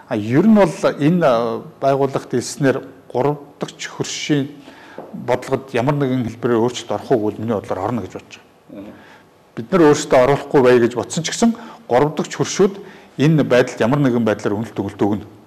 Ер нь бол энэ байгууллагт хэлснээр 3 дахь хөршийн бодлогод ямар нэгэн хэлбэрээр өөрчлөлт орох уу гэж миний бодлоор орно гэж бодож байгаа. Бид нар өөрсдөө оруулахгүй бай гэж бодсон ч гэсэн 3 дахь хөршүүд энэ байдалд ямар нэгэн байдлаар үнэлт өгнө.